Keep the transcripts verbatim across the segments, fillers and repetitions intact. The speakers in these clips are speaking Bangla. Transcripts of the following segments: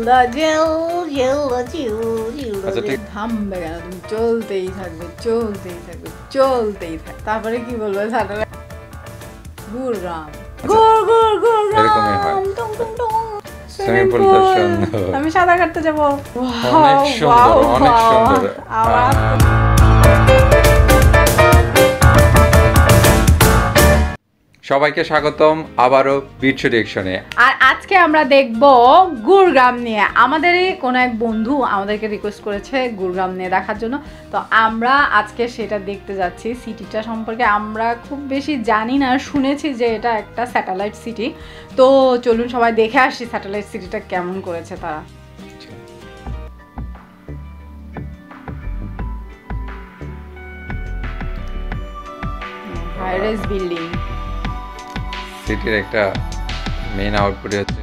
জিল্লা জেল জিল্লা জিল জিল্লা থামবে কেন তুমি চলতেই থাকবে চলতেই থাকবে চলতেই থাকবে তারপরে কি বলবো সারা গুড়গ্রাম গুড় গুড় গুড়গ্রাম টং টং টং সুইমিং পুলটা সুন্দর আমি সাঁতার কাটতে যাব অনেক সুন্দর অনেক সুন্দর সবাইকে স্বাগতম আবারও বিটশো ডিরেকশনে। আর আজকে আমরা দেখব গুড়গ্রাম নিয়ে। আমাদেরই কোনো এক বন্ধু আমাদেরকে রিকোয়েস্ট করেছে গুড়গ্রাম নিয়ে দেখার জন্য, তো আমরা আজকে সেটা দেখতে যাচ্ছি। সিটিটা সম্পর্কে আমরা খুব বেশি জানি না, শুনেছি যে এটা একটা স্যাটেলাইট সিটি। তো চলুন সবাই দেখে আসি স্যাটেলাইট সিটিটা কেমন করেছে তারা। হাই রাইজ বিল্ডিং, সিটির একটা মেইন আউটপুট হচ্ছে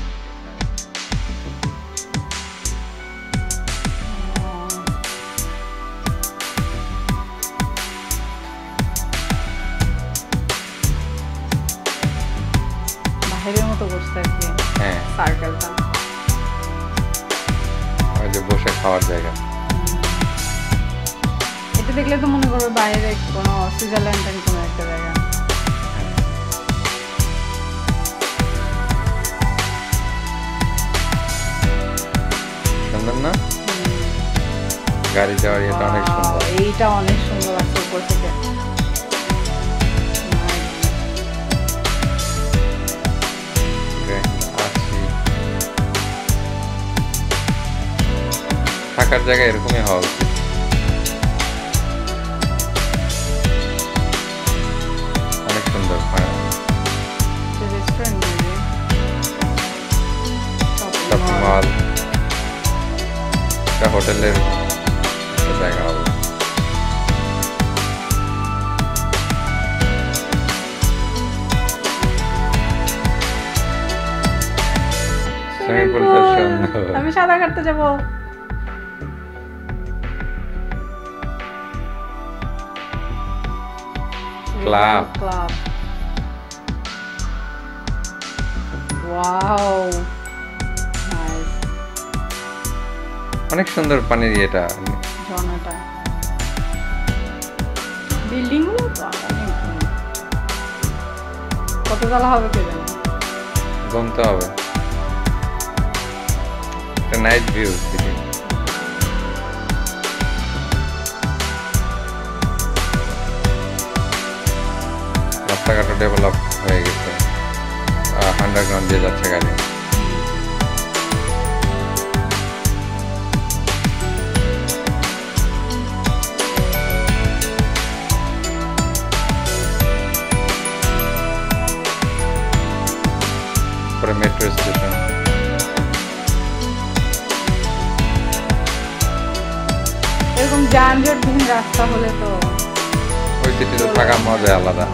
বাহিরের মতো করছে আর কি। হ্যাঁ, সার্কেলটা ওই যে বসে খাওয়ার জায়গা। এটা দেখলে তো মনে করবে বাইরে কোনো সুইজারল্যান্ডের কোনো একটা জায়গা। সুন্দর না? গাড়ি যাওয়ার এটা অনেক সুন্দর। এইটা অনেক সুন্দর লাগছে উপর থেকে। থাকার জায়গা এরকমই হওয়া উচিত। অনেক সুন্দর শপিং মল, একটা হোটেলের জায়গা হবে। সুইমিং পুলটা সুন্দর। আমি সাঁতার কাটতে যাব। Club club wow, nice. অনেক সুন্দর পানির এটা ঝর্ণাটা, বিল্ডিং গুলো তো কত তলা হবে কে জানে, গুনতে হবে। একটা নাইট ভিউ সিটি। রাস্তাঘাটও ডেভেলপ হয়ে গেছে, আন্ডারগ্রাউন্ড দিয়ে যাচ্ছে গাড়ি। পরে মেট্রো স্টেশন। এরকম যানজটহীন রাস্তা হলে তো ওই সিটিতে থাকার মজা আলাদা।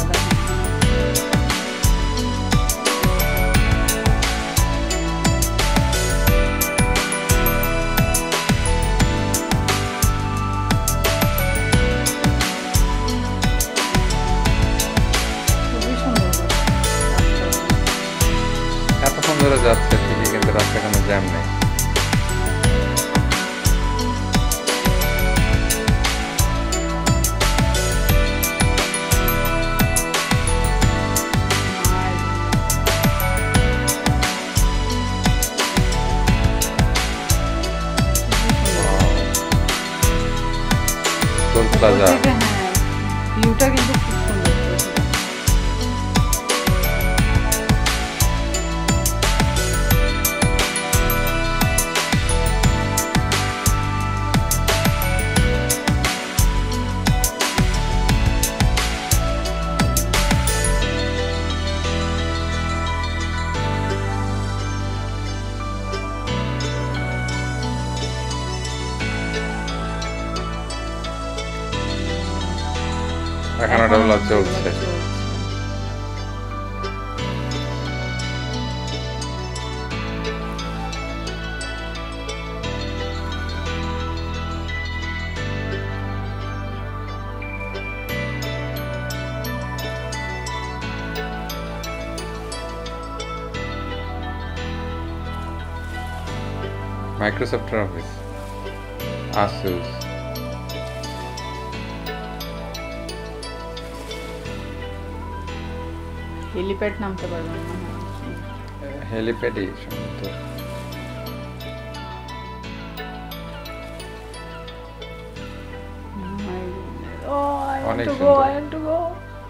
এতক্ষণ ধরে যাচ্ছে ঠিকই, কিন্তু রাস্তায় কোনো জ্যাম নেই। টোল প্লাজা, ভিউটা কিন্তু খুব সুন্দর। এখনো ডেভেলপ চলছে। মাইক্রোসফটের অফিস, আসুস। হেলিপ্যাড নামতে পারবেন না, হেলিপ্যাডই সম্ভবত। অনেক সুন্দর।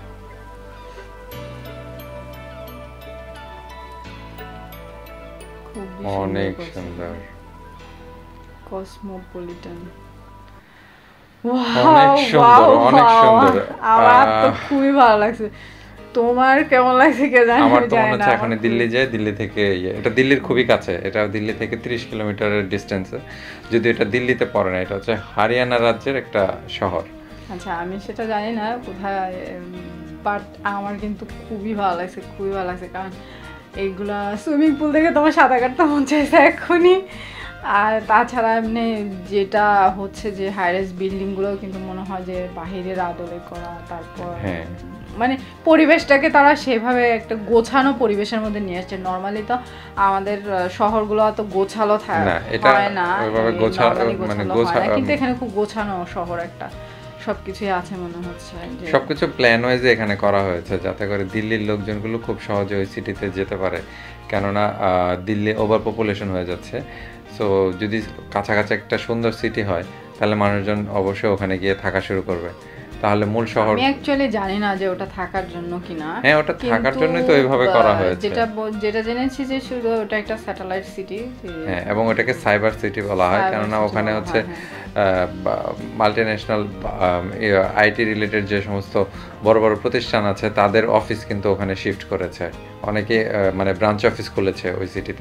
অনেক সুন্দর, কসমোপলিটন। অনেক সুন্দর, অনেক সুন্দর। আমার তো খুবই ভালো লাগছে। তোমার কেমন লাগছে কে জানি? আমার তো মনে হচ্ছে এখন দিল্লি যায়, দিল্লি থেকে এটা দিল্লির খুবই কাছে, এটা দিল্লি থেকে ত্রিশ কিলোমিটারের ডিস্টেন্সে, যদি এটা দিল্লিতে পড়ে না, এটা হচ্ছে হরিয়ানা রাজ্যের একটা শহর। আচ্ছা, আমি সেটা জানি না কোথায়, বাট আমার কিন্তু খুবই ভালো লাগছে, খুবই ভালো লাগছে, কারণ এইগুলা সুইমিং পুল থেকে তোমার সাঁতার কাটতে মন চাইছে এখনই। আর তাছাড়া এমনি যেটা হচ্ছে যে হাইরাইজ বিল্ডিংগুলোও কিন্তু মনে হয় যে বাহিরের আদলে করা, তারপর মানে পরিবেশটাকে তারা সেভাবে একটা গোছানো পরিবেশের মধ্যে নিয়ে আসছে। নর্মালি তো আমাদের শহরগুলো অত গোছালো হয় না, কিন্তু এখানে খুব গোছানো শহর একটা, সবকিছুই আছে মনে হচ্ছে, সবকিছু প্ল্যান ওয়াইজে এখানে করা হয়েছে যাতে করে দিল্লির লোকজনগুলো খুব সহজে ওই সিটিতে যেতে পারে, কেননা দিল্লি ওভার পপুলেশন হয়ে যাচ্ছে। সো যদি কাছাকাছি একটা সুন্দর সিটি হয় তাহলে মানুষজন অবশ্যই ওখানে গিয়ে থাকা শুরু করবে, তাহলে মূল শহর। আমি অ্যাকচুয়ালি জানি না যে ওটা থাকার জন্য কিনা। হ্যাঁ, ওটা থাকার জন্যই তো এইভাবে করা হয়েছে। যেটা যেটা জেনেছি যে শুধু ওটা একটা স্যাটেলাইট সিটি। হ্যাঁ, এবং ওটাকে সাইবার সিটি বলা হয়, কেননা ওখানে হচ্ছে মাল্টিন্যাশনাল আইটি রিলেটেড যে সমস্ত বড় বড় প্রতিষ্ঠান আছে তাদের অফিস কিন্তু ওখানে শিফট করেছে, অনেকে মানে ব্রাঞ্চ অফিস খুলেছে ওই সিটিতে,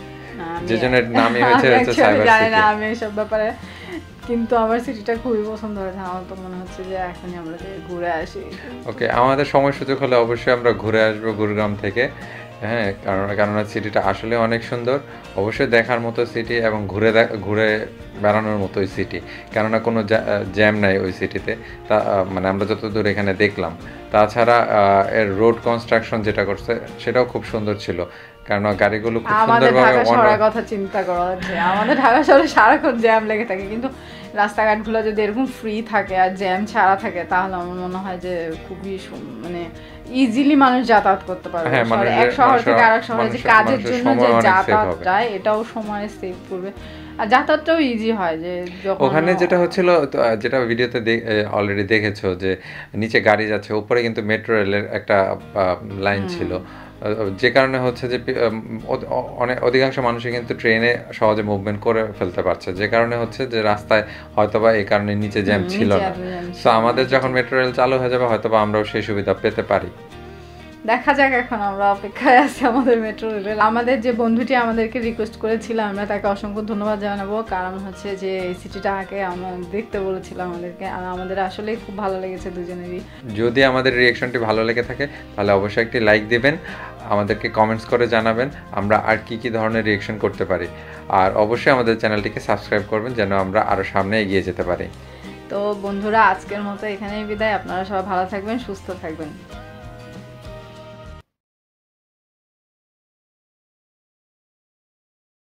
যে জন্য নামই হয়েছে সাইবার সিটি। আমি এসব ব্যাপারে, কিন্তু আমার সিটিটা খুবই পছন্দ হয়েছে। আমার তো মনে হচ্ছে যে এখনই আমরা ঘুরে আসি। ওকে, আমাদের সময় সুযোগ হলে অবশ্যই আমরা ঘুরে আসবো গুরগাম থেকে। হ্যাঁ, কারণ কেননা সিটিটা আসলে অনেক সুন্দর, অবশ্যই দেখার মতো সিটি এবং ঘুরে ঘুরে বেড়ানোর মতোই সিটি, কেননা কোনো জ্যাম নাই ওই সিটিতে, তা মানে আমরা যতদূর এখানে দেখলাম। তাছাড়া এর রোড কনস্ট্রাকশন যেটা করছে সেটাও খুব সুন্দর ছিল, কারণ গাড়িগুলো খুব সুন্দরভাবে। আমাদের কথা চিন্তা করা হচ্ছে, আমাদের ঢাকা শহরে সারাক্ষণ জ্যাম লেগে থাকে, কিন্তু রাস্তাঘাটগুলো যদি এরকম ফ্রি থাকে আর জ্যাম ছাড়া থাকে তাহলে আমার মনে হয় যে খুবই মানে ইজিলি মানুষ যাতায়াত করতে পারবে। এক শহর থেকে আরেক শহরে যে কাজের জন্য যে যাতায়াতটা, এটাও সময় সেভ করবে, আর যাতায়াতটাও ইজি হয়। যে ওখানে যেটা হচ্ছিল, যেটা ভিডিওতে অলরেডি দেখেছো, যে নিচে গাড়ি যাচ্ছে, উপরে কিন্তু মেট্রো রেলের একটা লাইন ছিল, যে কারণে হচ্ছে যে অনেক অধিকাংশ মানুষই কিন্তু ট্রেনে সহজে মুভমেন্ট করে ফেলতে পারছে, যে কারণে হচ্ছে যে রাস্তায় হয়তোবা এই কারণে নিচে জ্যাম ছিল না। সো আমাদের যখন মেট্রো রেল চালু হয়ে যাবে হয়তোবা আমরাও সেই সুবিধা পেতে পারি। দেখা যাক, এখন আমরা অপেক্ষায় আছি আমাদের মেট্রো রেল। আমাদের যে বন্ধুটি আমাদেরকে রিকোয়েস্ট করেছিল, আমরা তাকে অসংখ্য ধন্যবাদ জানাবো, কারণ হচ্ছে যে এই সিটিটা আগে আমরা দেখতে বলেছিল আমাদেরকে, আর আমাদের আসলেই খুব ভালো লেগেছে দুজনেরই। যদি আমাদের রিঅ্যাকশনটি ভালো লেগে থাকে তাহলে অবশ্যই একটি লাইক দিবেন, আমাদেরকে কমেন্টস করে জানাবেন আমরা আর কি কি ধরনের রিঅ্যাকশন করতে পারি, আর অবশ্যই আমাদের চ্যানেলটিকে সাবস্ক্রাইব করবেন যেন আমরা আরও সামনে এগিয়ে যেতে পারি। তো বন্ধুরা, আজকের মতো এখানেই বিদায়। আপনারা সবাই ভালো থাকবেন, সুস্থ থাকবেন।